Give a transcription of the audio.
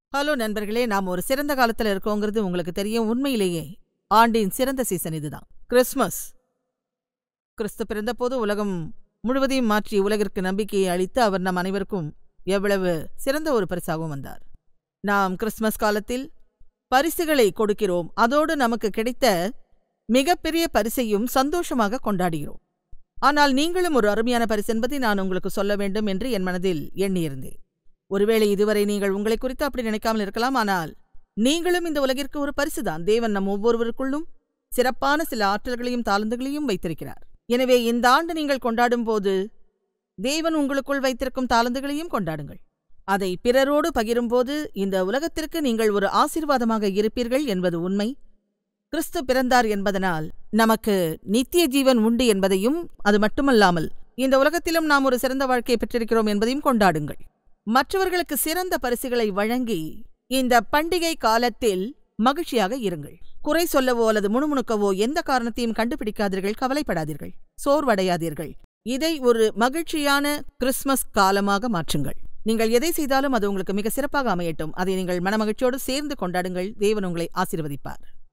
Hello நண்பர்களே, நாம் ஒரு சிறந்த காலத்துல இருக்கோங்கிறது உங்களுக்கு தெரியும். உண்மையிலேயே ஆண்டின் சிறந்த சீசன் இதுதான், கிறிஸ்மஸ். கிறிஸ்து பிறந்தபோது உலகம் முழுவதையும் மாற்றி உலகிற்கு நம்பிக்கையை அளித்து அவர் நம் அனைவருக்கும் எவ்வளவு சிறந்த ஒரு பரிசாகவும் வந்தார். நாம் கிறிஸ்மஸ் காலத்தில் பரிசுகளை கொடுக்கிறோம். அதோடு நமக்கு கிடைத்த மிகப்பெரிய பரிசையும் சந்தோஷமாக கொண்டாடுகிறோம். ஆனால் நீங்களும் ஒரு அருமையான பரிசு என்பதை நான் உங்களுக்கு சொல்ல வேண்டும் என்று என் மனதில் எண்ணியிருந்தேன். ஒருவேளை இதுவரை நீங்கள் உங்களை குறித்து அப்படி நினைக்காமல் இருக்கலாம். ஆனால் நீங்களும் இந்த உலகிற்கு ஒரு பரிசுதான். தேவன் நம் ஒவ்வொருவருக்குள்ளும் சிறப்பான சில ஆற்றல்களையும் தாளந்துகளையும் வைத்திருக்கிறார். எனவே இந்த ஆண்டு நீங்கள் கொண்டாடும் போது தேவன் உங்களுக்குள் வைத்திருக்கும் தாளந்துகளையும் கொண்டாடுங்கள். அதை பிறரோடு பகிரும்போது இந்த உலகத்திற்கு நீங்கள் ஒரு ஆசீர்வாதமாக இருப்பீர்கள் என்பது உண்மை. கிறிஸ்து பிறந்தார் என்பதனால் நமக்கு நித்திய ஜீவன் உண்டு என்பதையும், அது மட்டுமல்லாமல் இந்த உலகத்திலும் நாம் ஒரு சிறந்த வாழ்க்கையை பெற்றிருக்கிறோம் என்பதையும் கொண்டாடுங்கள். மற்றவர்களுக்கு சிறந்த பரிசுகளை வழங்கி இந்த பண்டிகை காலத்தில் மகிழ்ச்சியாக இருங்கள். குறை சொல்லவோ அல்லது முணுமுணுக்கவோ எந்த காரணத்தையும் கண்டுபிடிக்காதீர்கள். கவலைப்படாதீர்கள், சோர்வடையாதீர்கள். இதை ஒரு மகிழ்ச்சியான கிறிஸ்மஸ் காலமாக மாற்றுங்கள். நீங்கள் எதை செய்தாலும் அது உங்களுக்கு மிக சிறப்பாக அமையட்டும். அதை நீங்கள் மனமகிழ்ச்சியோடு சேர்ந்து கொண்டாடுங்கள். தேவன் உங்களை ஆசீர்வதிப்பார்.